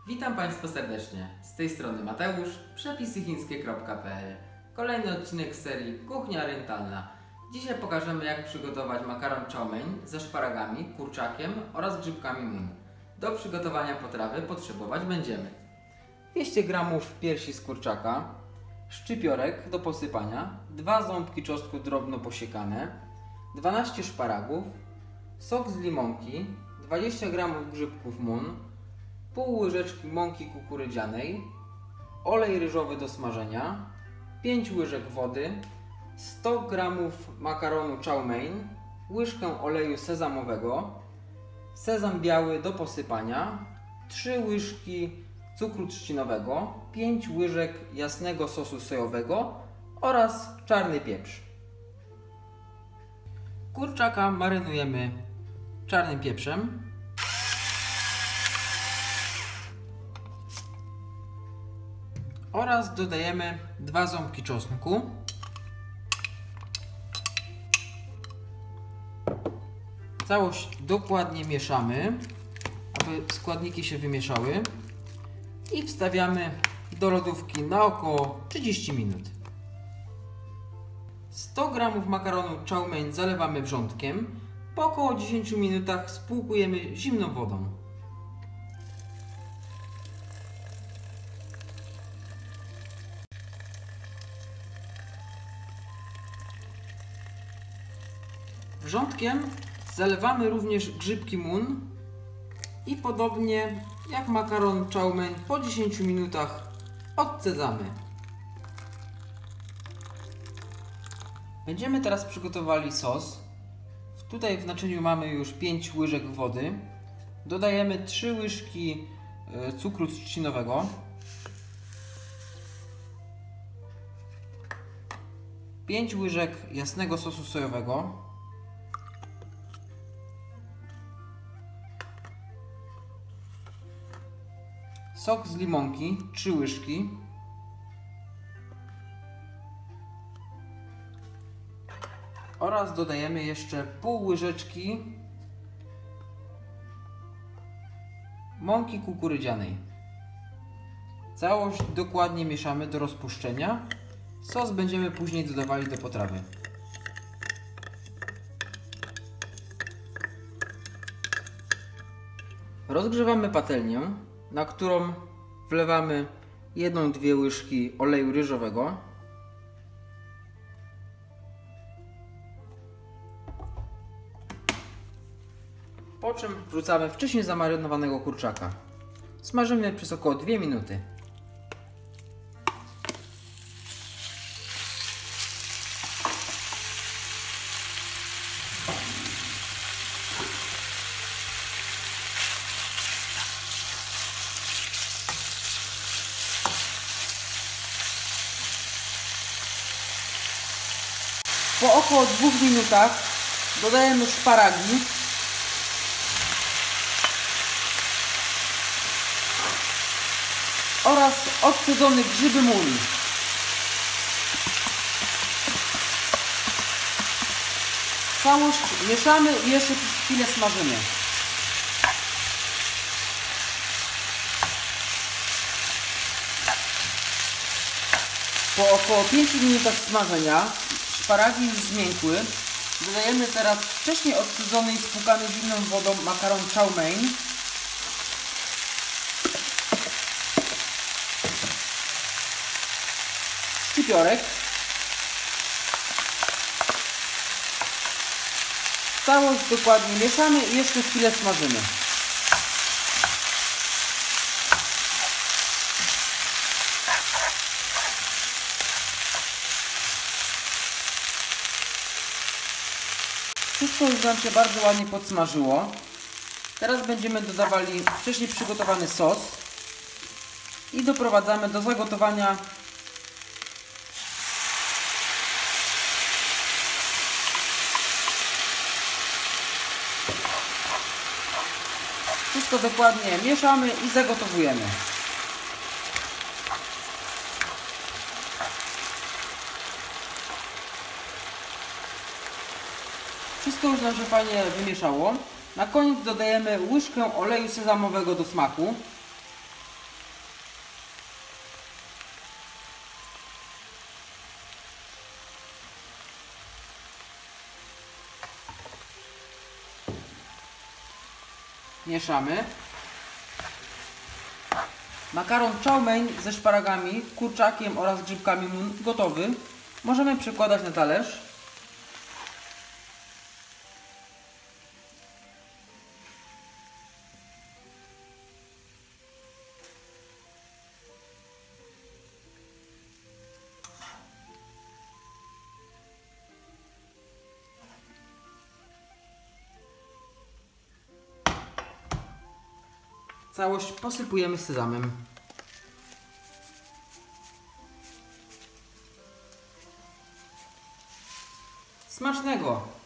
Witam Państwa serdecznie. Z tej strony Mateusz, przepisychińskie.pl. Kolejny odcinek z serii Kuchnia Orientalna. Dzisiaj pokażemy, jak przygotować makaron chow mein ze szparagami, kurczakiem oraz grzybkami mun. Do przygotowania potrawy potrzebować będziemy 200 g piersi z kurczaka, szczypiorek do posypania, 2 ząbki czosnku drobno posiekane, 12 szparagów, sok z limonki, 20 g grzybków mun, pół łyżeczki mąki kukurydzianej, olej ryżowy do smażenia, 5 łyżek wody, 100 g makaronu chow mein, łyżkę oleju sezamowego, sezam biały do posypania, 3 łyżki cukru trzcinowego, 5 łyżek jasnego sosu sojowego oraz czarny pieprz. Kurczaka marynujemy czarnym pieprzem. Oraz dodajemy 2 ząbki czosnku. Całość dokładnie mieszamy, aby składniki się wymieszały i wstawiamy do lodówki na około 30 minut. 100 g makaronu chow mein zalewamy wrzątkiem. Po około 10 minutach spłukujemy zimną wodą. Wrzątkiem zalewamy również grzybki mun i podobnie jak makaron chow mein po 10 minutach odcedzamy. Będziemy teraz przygotowali sos. Tutaj w naczyniu mamy już 5 łyżek wody. Dodajemy 3 łyżki cukru trzcinowego, 5 łyżek jasnego sosu sojowego, sok z limonki 3 łyżki, oraz dodajemy jeszcze pół łyżeczki mąki kukurydzianej. Całość dokładnie mieszamy do rozpuszczenia. Sos będziemy później dodawali do potrawy. Rozgrzewamy patelnię, na którą wlewamy 1-2 łyżki oleju ryżowego, po czym wrzucamy wcześniej zamarynowanego kurczaka. Smażymy przez około 2 minuty. Po około 2 minutach dodajemy szparagi oraz odcedzone grzyby mun. Całość mieszamy i jeszcze przez chwilę smażymy. Po około 5 minutach smażenia szparagi już zmiękły. Dodajemy teraz wcześniej odcedzony i spłukany zimną wodą makaron chow mein. Szczypiorek. Całość dokładnie mieszamy i jeszcze chwilę smażymy. Wszystko już nam się bardzo ładnie podsmażyło. Teraz będziemy dodawali wcześniej przygotowany sos i doprowadzamy do zagotowania Wszystko dokładnie mieszamy i zagotowujemy. Wszystko już nam się fajnie wymieszało. Na koniec dodajemy łyżkę oleju sezamowego do smaku. Mieszamy. Makaron chow mein ze szparagami, kurczakiem oraz grzybkami mun gotowy. Możemy przekładać na talerz. Całość posypujemy sezamem. Smacznego!